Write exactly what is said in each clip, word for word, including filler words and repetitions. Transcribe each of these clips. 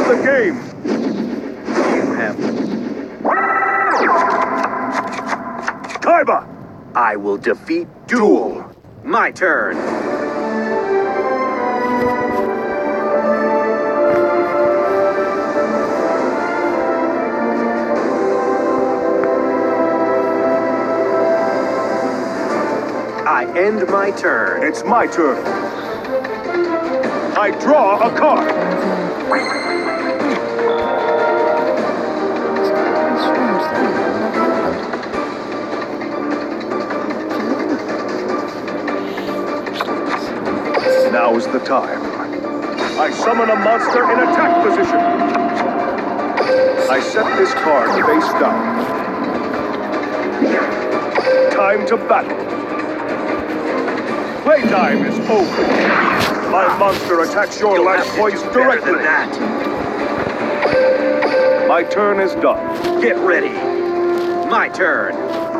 the game. You have... Kaiba! I will defeat Duel. My turn. I end my turn. It's my turn. I draw a card. Now is the time. I summon a monster in attack position. I set this card face down. Time to battle. Playtime is over. My monster attacks your You'll life have to points do better directly. than that. My turn is done. Get ready. My turn.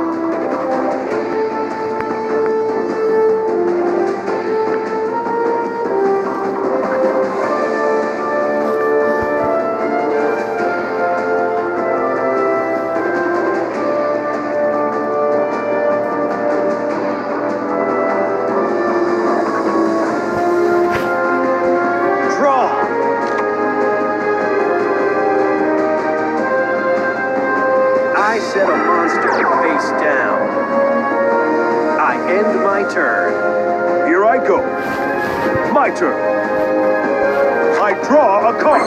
I set a monster face down. I end my turn. Here I go. My turn. I draw a card.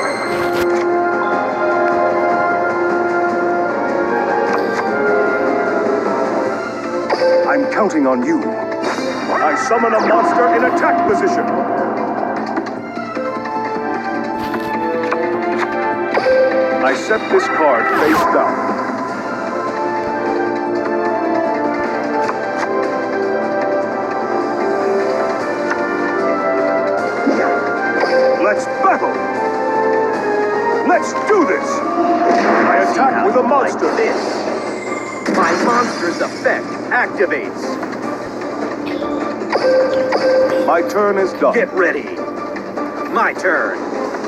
I'm counting on you. I summon a monster in attack position. I set this card face down. Let's battle! Let's do this! I attack with a monster. Like this. My monster's effect activates. My turn is done. Get ready. My turn.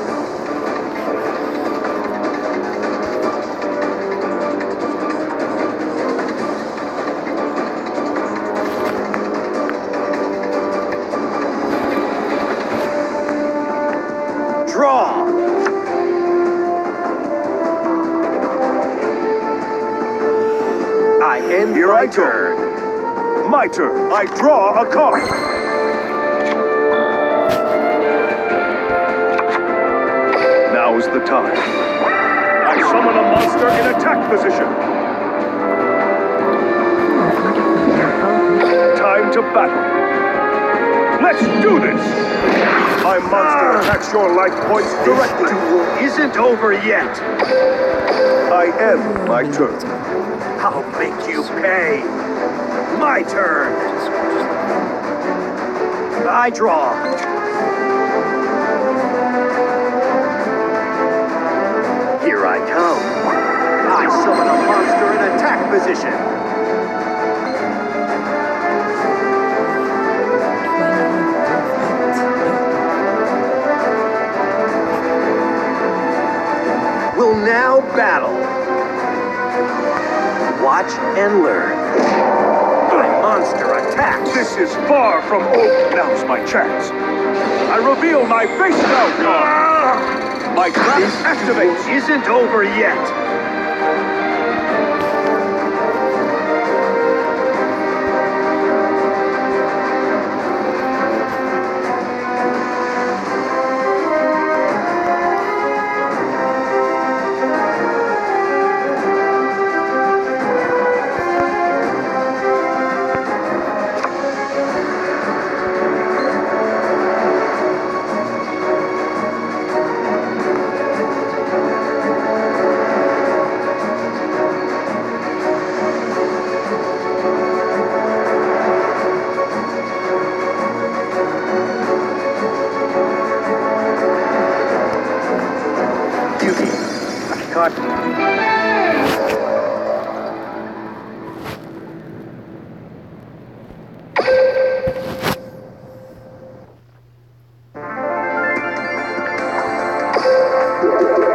Draw. I end Here my I go. turn. My turn. I draw a card. Now is the time. I summon a monster in attack position. Time to battle. Let's do this! My monster attacks your life points directly. This duel isn't over yet. I end my turn. I'll make you pay. My turn. I draw. Here I come. I summon a monster in attack position. We'll now battle. Watch and learn. My monster attacks. This is far from over. Now's my chance. I reveal my face down card. My trap This activates. duel isn't over yet. Cut.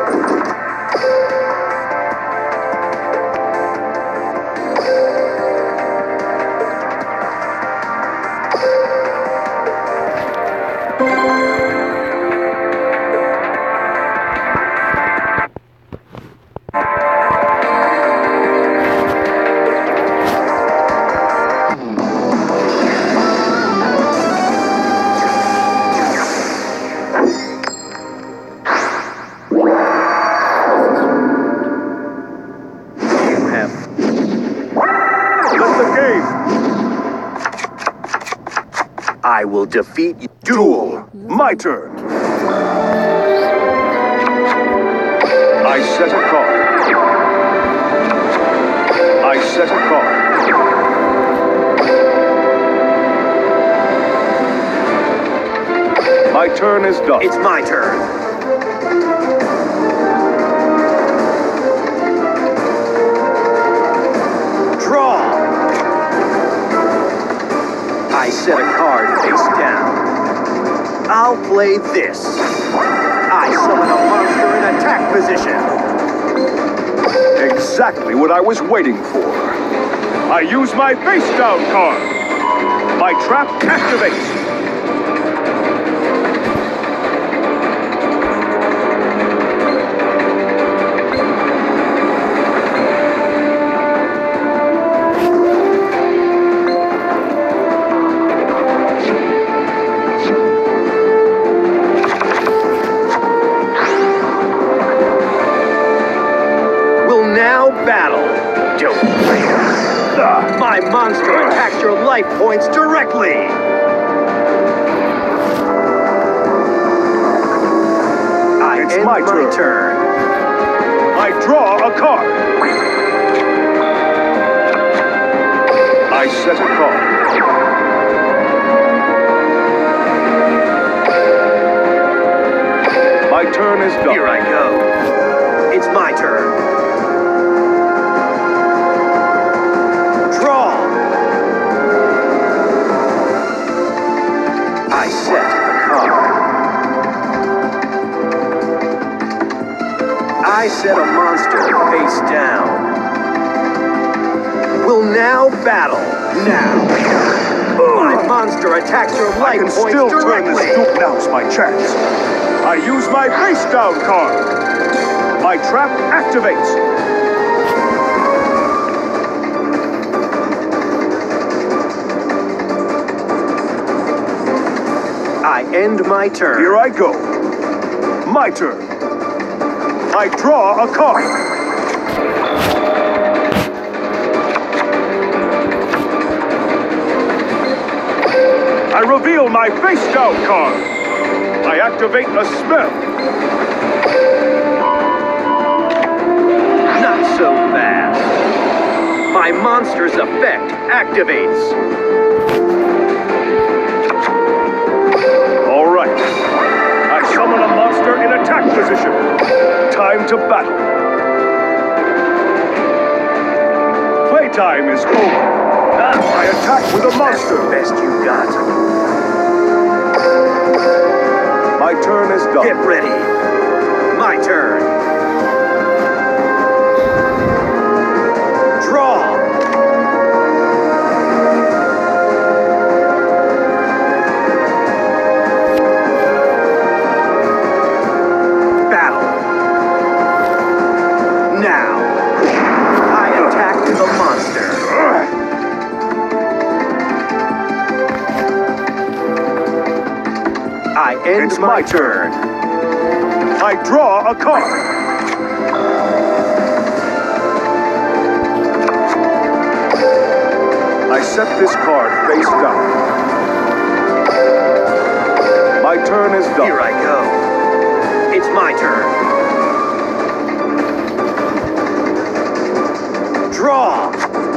I will defeat you. Duel. My turn. I set a card. I set a card. My turn is done. It's my turn. Draw. I set a card face down. I'll play this. I summon a monster in attack position. Exactly what I was waiting for. I use my face down card. My trap activates. My monster attacks your life points directly! I It's end my my turn. turn. I draw a card. I set a card. My turn is done. Here I go. It's my turn. Draw. I set a card. I set a monster face down. Will now battle. Now. My monster attacks your I life can points still turn directly. this duel. Now's my chance. I use my face down card. My trap activates. I end my turn. Here I go. My turn. I draw a card. I reveal my face down card. I activate a spell. Not so fast. My monster's effect activates. All right. I summon a monster in attack position. Time to battle. Playtime is over. I attack with a That's the monster. best you got. My turn is done. Get ready. My turn. Draw. Battle. Now. I attack the monster. I end It's my my turn. I draw a card. I set this card face down. My turn is done. Here I go. It's my turn. Draw.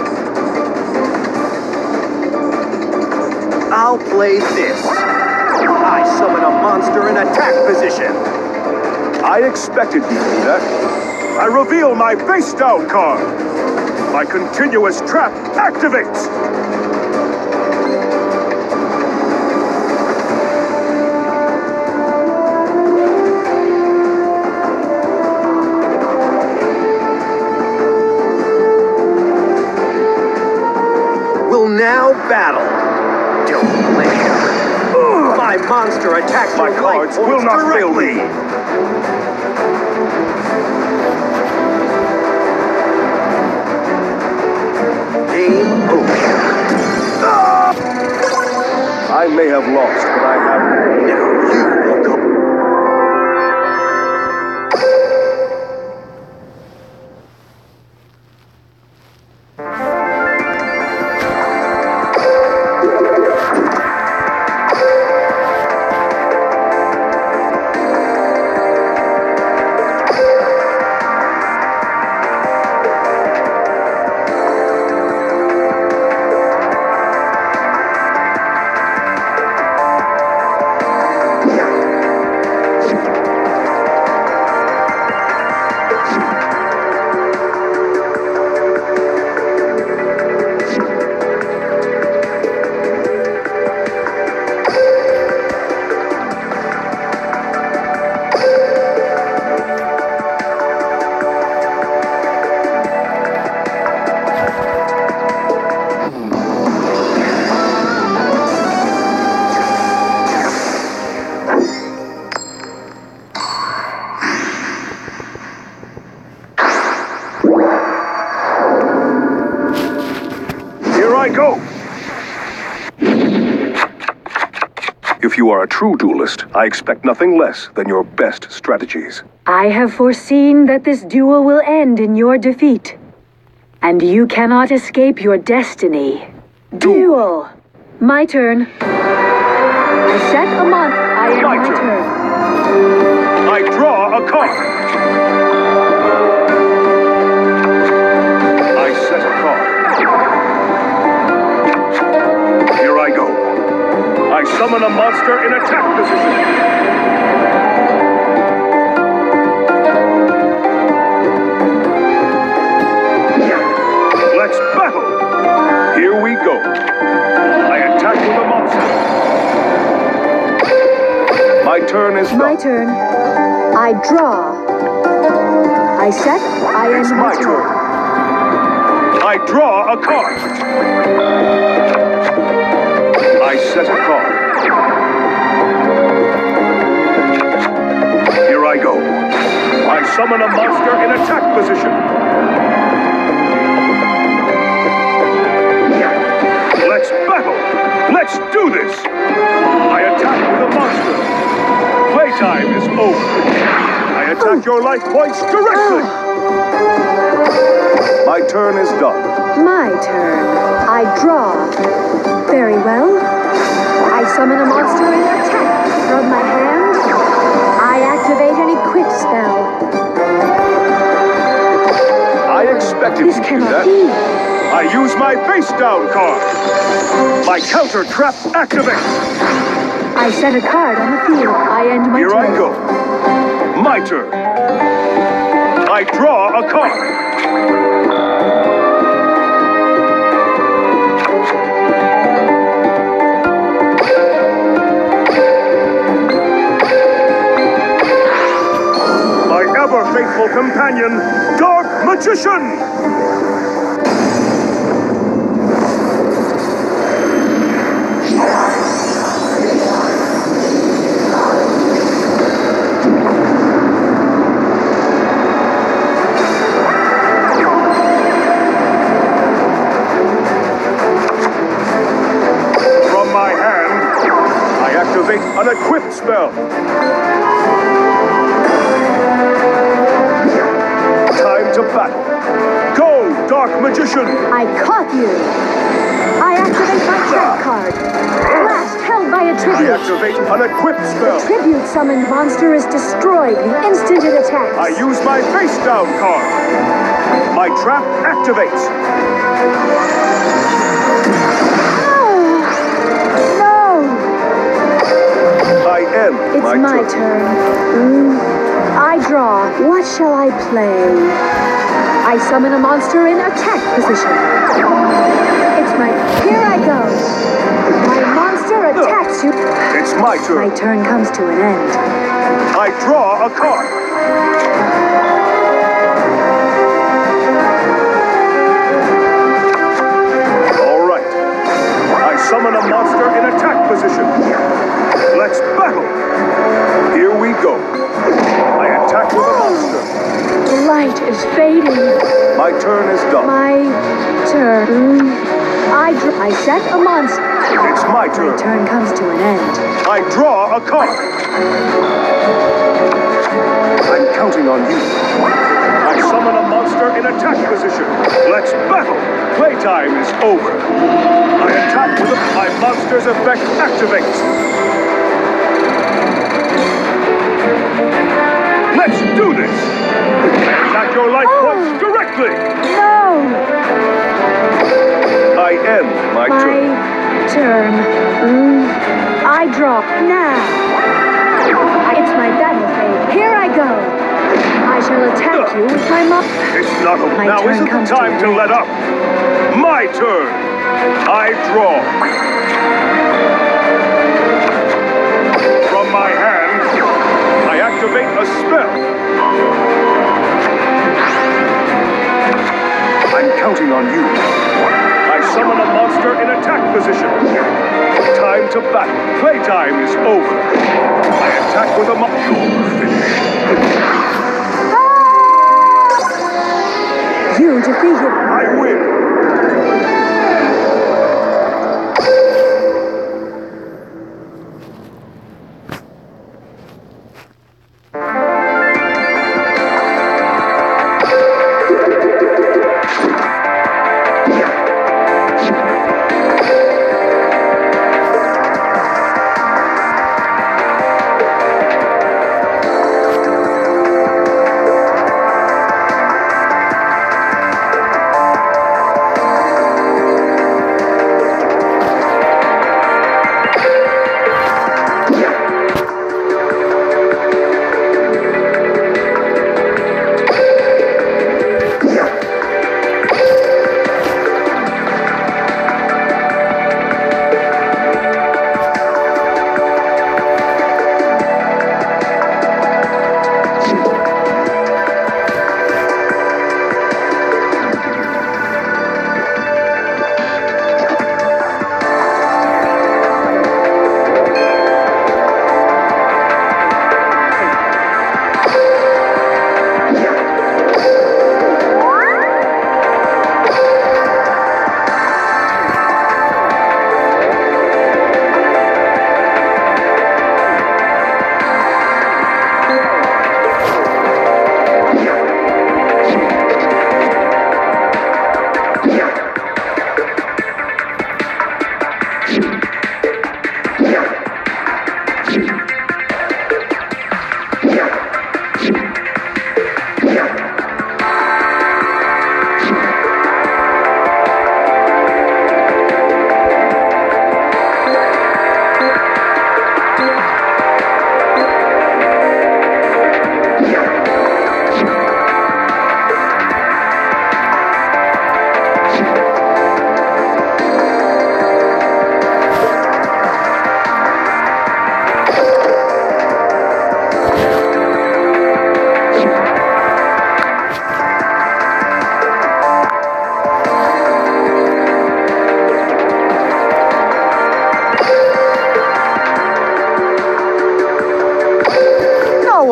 I'll play this. I summon a monster in attack position. I expected you to do that. I reveal my face down card. My continuous trap activates. Will now battle. Don't blink. My monster attacks My your cards life will points not fail directly. me. Game over. I may have lost, but I have. Now you will go. go! If you are a true duelist, I expect nothing less than your best strategies. I have foreseen that this duel will end in your defeat. And you cannot escape your destiny. Duel! My turn. I set a month. I end My my, turn. turn. I draw a card. I set a card. Here I go. I summon a monster in attack position. Let's battle. Here we go. I attack with a monster. My turn is My done. turn. I draw. I set. I It's end my my turn. I draw a card. I set a card. Here I go. I summon a monster in attack position. Let's battle. Let's do this. I attack with a monster. Playtime is over. I attack your life points directly. My turn is done. My turn. I draw. Very well. I summon a monster in attack. From my hand, I activate an equip spell. I expected This you to do cannot that. be. I use my face down card. My counter trap activates. I set a card on the field. I end my Here turn. I go. My turn. I draw a card. My ever-faithful companion, Dark Magician! From my hand, I activate an equip spell. Time to battle. Go, Dark Magician! I caught you. I activate my trap card. Blast held by a I tribute. activate an equip spell. Tribute summoned monster is destroyed the instant it attacks. I use my face down card. My trap activates. No! I end It's my, my, turn. Mm. I draw. What shall I play? I summon a monster in attack position. It's my... Here I go. My monster attacks you. It's my My turn. turn comes to an end. I draw a card. All right. I summon a monster in attack position. Let's battle. Here we go. I attack with a monster. The light is fading. My turn is done. My turn. Mm. I dr- I set a monster. It's my My turn. turn comes to an end. I draw a card. I'm counting on you. I summon a monster in attack position. Let's battle. Playtime is over. I attack with a... My monster's effect activates. Let's do this. I attack your life points directly. No! I end my, My turn. turn. Mm. I draw. Now. It's my battle phase. Here I go. I shall attack you with my mo- It's not over. My Now turn isn't the comes to time an to end. let up. My turn. I draw. From my hand, I activate a spell. I'm counting on you. I summon a monster in attack position. Time to battle. Playtime is over. I attack with a monster. You defeated. I win.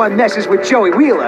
one messes with Joey Wheeler.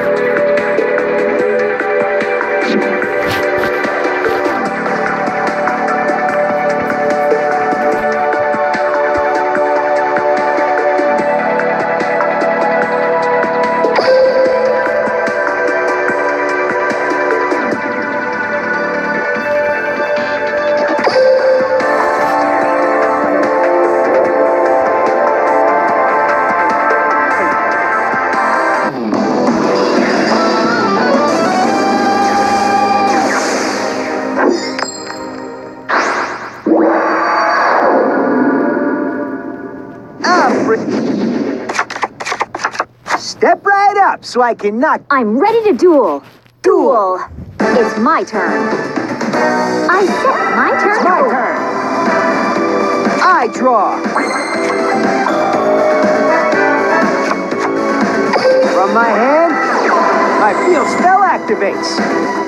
Step right up so I can knock. I'm ready to duel. Duel. It's my turn. I set my turn. It's my turn. I draw. From my hand, my field spell activates.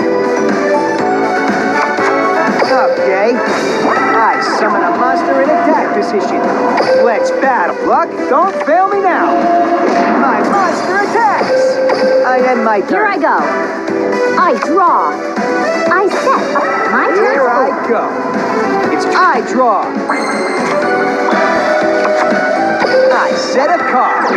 Okay. I summon a monster in attack position. Let's battle. Luck, don't fail me now. My monster attacks. I end my turn. Here I go. I draw. I set up my turn. Here I go. It's I draw. I set a card.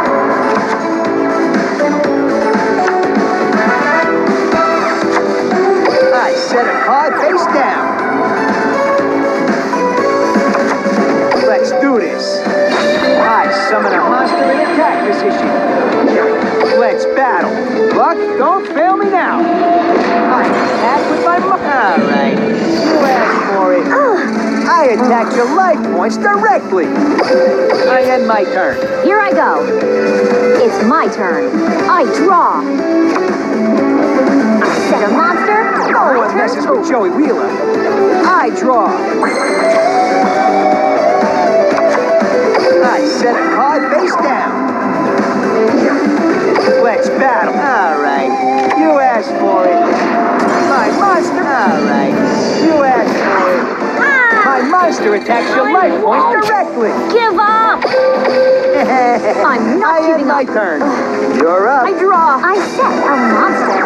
I set a card face down. Let's do this. I summon a monster in attack position. Let's battle. Luck, don't fail me now. I attack with my mo- Alright. You asked for it. I attack your life points directly. I end my turn. Here I go. It's my turn. I draw. I set a monster. No My one turn. messes with Joey Wheeler. I draw. I set a card face down. Let's battle. Alright. You asked for it. My monster. Alright. You asked for it. My monster attacks your life points directly. Give up. I'm not I end giving my up. turn. You're up. I draw. I set a monster.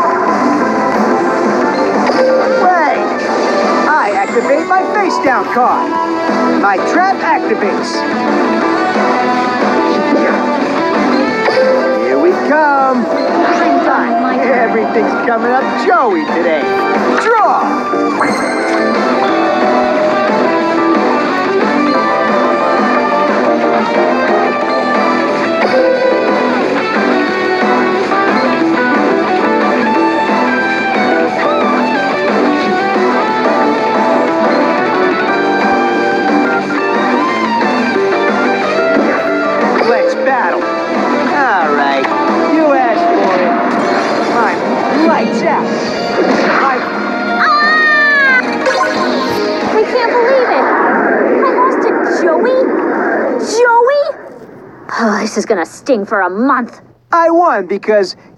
Wait. I activate my face down card. My trap activates. Here we come. I'm done. My turn. Everything's coming up Joey today. Draw. Let's battle. All right. You asked for it. I'm lights out. I... I can't believe it. I lost to Joey. Joey? Oh, this is gonna sting for a month. I won because